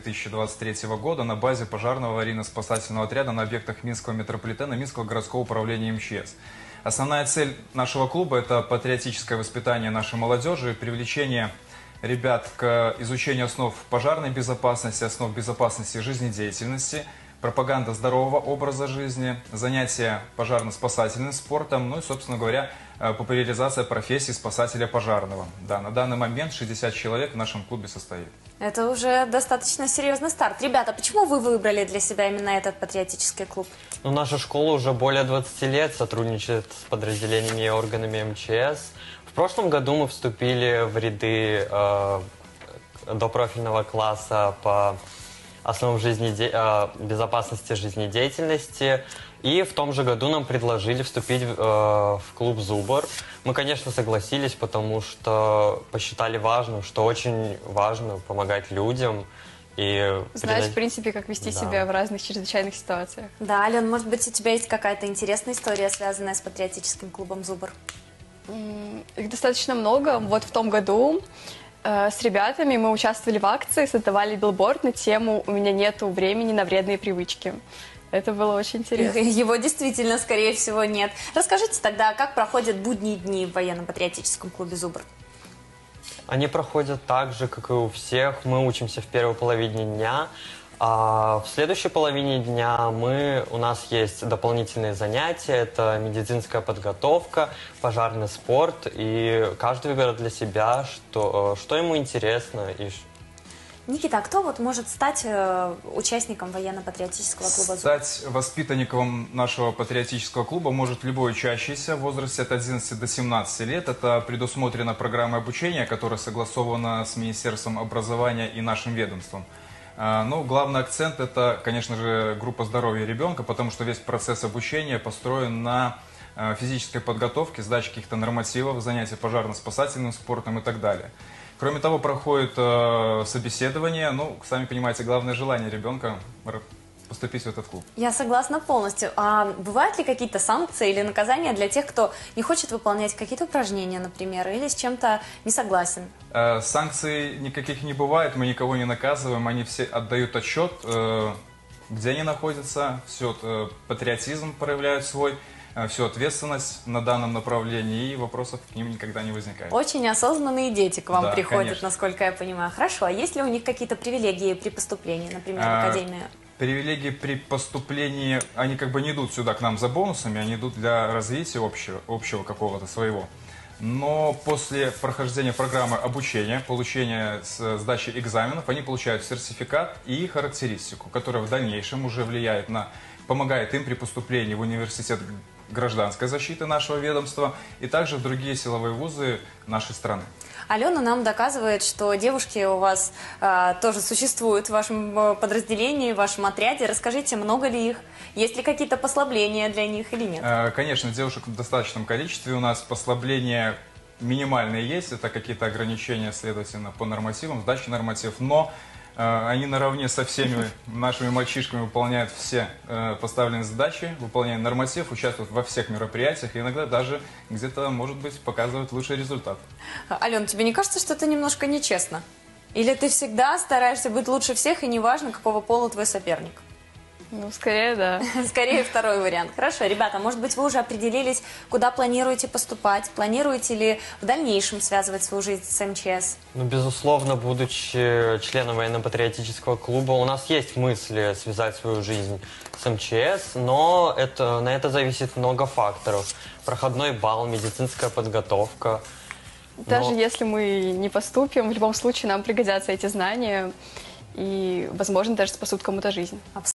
2023 года на базе пожарного аварийно-спасательного отряда на объектах Минского метрополитена Минского городского управления МЧС. Основная цель нашего клуба – это патриотическое воспитание нашей молодежи, привлечение ребят к изучению основ пожарной безопасности, основ безопасности жизнедеятельности, пропаганда здорового образа жизни, занятия пожарно-спасательным спортом, ну и, собственно говоря, популяризация профессии спасателя пожарного. Да, на данный момент 60 человек в нашем клубе состоит. Это уже достаточно серьезный старт. Ребята, почему вы выбрали для себя именно этот патриотический клуб? Ну, наша школа уже более 20 лет сотрудничает с подразделениями и органами МЧС. В прошлом году мы вступили в ряды допрофильного класса по основам безопасности жизнедеятельности. И в том же году нам предложили вступить в клуб «Зубр». Мы, конечно, согласились, потому что посчитали важным, что очень важно помогать людям. И знать, в принципе, как вести себя в разных чрезвычайных ситуациях. Да, Ален, может быть, у тебя есть какая-то интересная история, связанная с патриотическим клубом «Зубр»? Их достаточно много. Вот в том году с ребятами мы участвовали в акции, создавали билборд на тему «У меня нету времени на вредные привычки». Это было очень интересно. Его действительно, скорее всего, нет. Расскажите тогда, как проходят будние дни в военно-патриотическом клубе «Зубр»? Они проходят так же, как и у всех. Мы учимся в первой половине дня. А в следующей половине дня у нас есть дополнительные занятия. Это медицинская подготовка, пожарный спорт. И каждый выбирает для себя, что ему интересно. Никита, а кто вот может стать участником военно-патриотического клуба «Зубр»? Стать воспитанником нашего патриотического клуба может любой учащийся в возрасте от 11 до 17 лет. Это предусмотрена программой обучения, которая согласована с Министерством образования и нашим ведомством. Но главный акцент – это, конечно же, группа здоровья ребенка, потому что весь процесс обучения построен на физической подготовке, сдаче каких-то нормативов, занятия пожарно-спасательным спортом и так далее. Кроме того, проходит собеседование. Ну, сами понимаете, главное желание ребенка поступить в этот клуб. Я согласна полностью. А бывают ли какие-то санкции или наказания для тех, кто не хочет выполнять какие-то упражнения, например, или с чем-то не согласен? Санкций никаких не бывает, мы никого не наказываем, они все отдают отчет, где они находятся, все патриотизм проявляют свой, всю ответственность на данном направлении, и вопросов к ним никогда не возникает. Очень осознанные дети к вам приходят, конечно. Насколько я понимаю. Хорошо, а есть ли у них какие-то привилегии при поступлении, например, в академию? Привилегии при поступлении, они как бы не идут сюда к нам за бонусами, они идут для развития общего какого-то своего. Но после прохождения программы обучения, получения сдачи экзаменов, они получают сертификат и характеристику, которая в дальнейшем уже помогает им при поступлении в университет гражданской защиты нашего ведомства и также в другие силовые вузы нашей страны. Алена нам доказывает, что девушки у вас тоже существуют в вашем подразделении, в вашем отряде. Расскажите, много ли их? Есть ли какие-то послабления для них или нет? Конечно, девушек в достаточном количестве. У нас послабления минимальные есть. Это какие-то ограничения, следовательно, по нормативам, сдачи нормативов. Но они наравне со всеми нашими мальчишками выполняют все поставленные задачи, выполняют норматив, участвуют во всех мероприятиях, и иногда даже где-то, может быть, показывают лучший результат. Ален, тебе не кажется, что это немножко нечестно? Или ты всегда стараешься быть лучше всех, и неважно, какого пола твой соперник? Ну, скорее, да. Скорее второй вариант. Хорошо, ребята, может быть, вы уже определились, куда планируете поступать? Планируете ли в дальнейшем связывать свою жизнь с МЧС? Ну, безусловно, будучи членом военно-патриотического клуба, у нас есть мысли связать свою жизнь с МЧС, но на это зависит много факторов. Проходной балл, медицинская подготовка. Даже если мы не поступим, в любом случае нам пригодятся эти знания и, возможно, даже спасут кому-то жизнь.